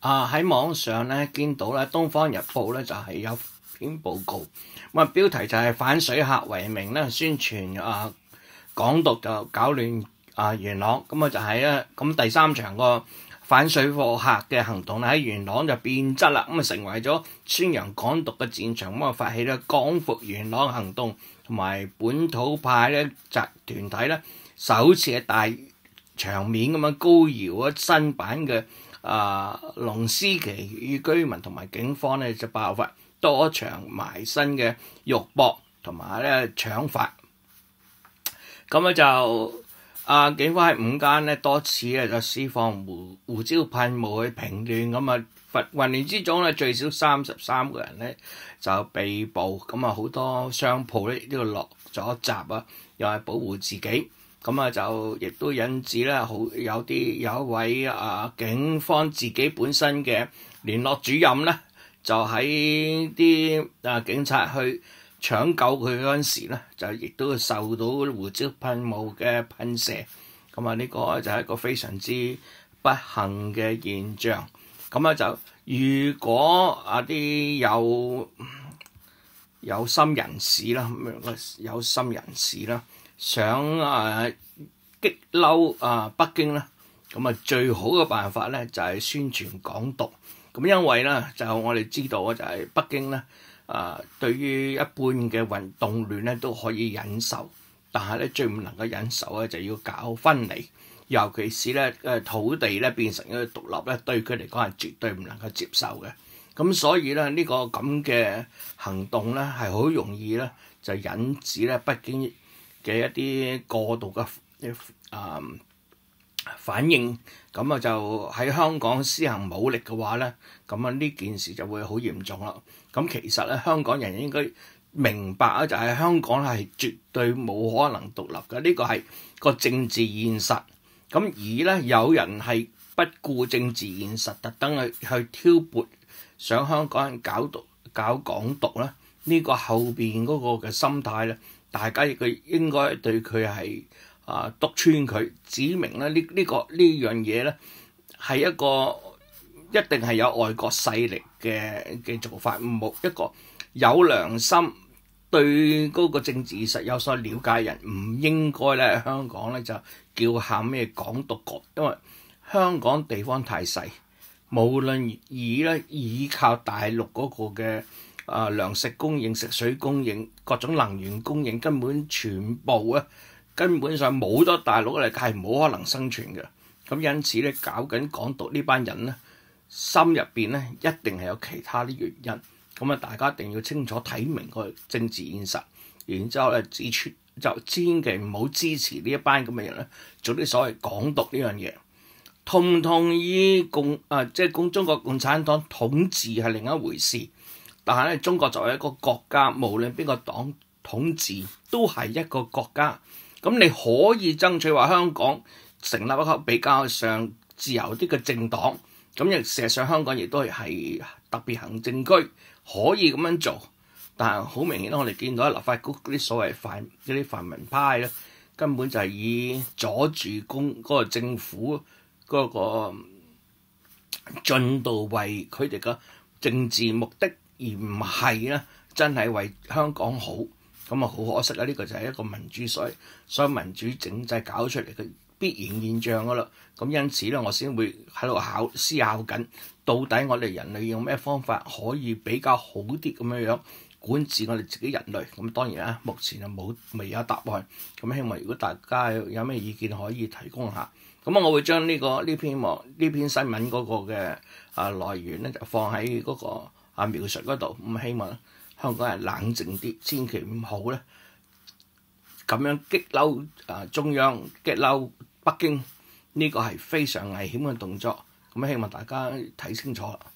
喺網上咧見到咧，《東方日報》咧就係有篇報告，咁啊標題就係反水客為名咧宣傳港獨就搞亂元朗，咁啊就係咧咁第三場個反水貨客嘅行動咧喺元朗就變質啦，咁啊成為咗宣揚港獨嘅戰場，咁啊發起咧光復元朗行動，同埋本土派咧團體咧首次嘅大場面咁樣高搖咗新版嘅龍獅旗與居民同埋警方咧就爆發多場埋身嘅肉搏同埋咧搶法，咁咧就警方喺午間咧多次咧就施放胡椒噴霧去平亂，咁啊混亂之中咧最少33個人咧就被捕，咁啊好多商鋪咧呢個落咗閘啊，又係保護自己。咁啊就亦都引致咧有一位警方自己本身嘅聯絡主任咧，就喺啲警察去搶救佢嗰陣時咧，就亦都受到胡椒噴霧嘅噴射。咁啊呢個就係一個非常之不幸嘅現象。咁啊就如果啲有心人士啦，想激嬲北京咧，咁啊最好嘅辦法咧就係宣傳港獨。咁因為咧就我哋知道啊，就係北京咧對於一般嘅運動亂咧都可以忍受，但係咧最唔能夠忍受咧就要搞分離，尤其是咧土地咧變成一個獨立咧，對佢嚟講係絕對唔能夠接受嘅。咁所以咧呢個咁嘅行動咧係好容易咧就引致咧北京嘅一啲過度嘅反應，咁啊就喺香港施行武力嘅話咧，咁啊呢件事就會好嚴重啦。咁其實咧香港人應該明白啊，就係香港係絕對冇可能獨立嘅，呢個係個政治現實。咁而咧有人係不顧政治現實，特登去挑撥想香港人搞港獨咧，呢個後邊嗰個嘅心態咧，大家亦應該對佢係督穿佢，指明咧呢樣嘢咧係一定係有外國勢力嘅做法，冇一個有良心對嗰個政治實有所了解人，唔應該咧香港咧就叫喊咩港獨國，因為香港地方太細，無論依靠大陸嗰個嘅糧食供應、食水供應、各種能源供應，根本全部根本上冇咗大陸嚟係冇可能生存嘅。咁因此咧，搞緊港獨呢班人咧，心入邊咧一定係有其他啲原因。咁啊，大家一定要清楚睇明個政治現實，然之後咧指出就千祈唔好支持呢一班咁嘅人咧做啲所謂港獨呢樣嘢。同唔同意即係中國共產黨統治係另一回事，但係咧中國作為一個國家，無論邊個黨統治都係一個國家。咁你可以爭取話香港成立一個比較上自由啲嘅政黨，咁亦事實上香港亦都係特別行政區，可以咁樣做。但係好明顯我哋見到立法局嗰啲所謂泛民派咧，根本就係以阻住嗰個政府嗰個進度為佢哋嘅政治目的，而唔係咧真係為香港好。咁啊好可惜啊！呢個就係一個民主所謂民主政制搞出嚟嘅必然現象噶啦。咁因此咧，我先會喺度思考緊，到底我哋人類用咩方法可以比較好啲咁樣管治我哋自己人類。咁當然啦，目前就未有答案。咁希望如果大家有咩意見可以提供下。咁我會將呢篇新聞嗰個嘅來源咧就放喺嗰個描述嗰度。咁希望香港人冷靜啲，千祈唔好咧咁樣激嬲中央、激嬲北京，呢個係非常危險嘅動作。咁希望大家睇清楚啦。